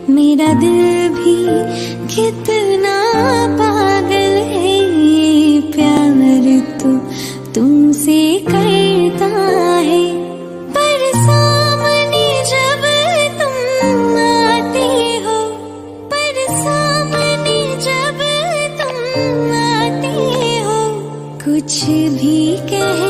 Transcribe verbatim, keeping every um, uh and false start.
मेरा दिल भी कितना पागल है, प्यार तो तुमसे करता है। पर सामने जब तुम आते हो, पर सामने जब तुम आते हो, कुछ भी कह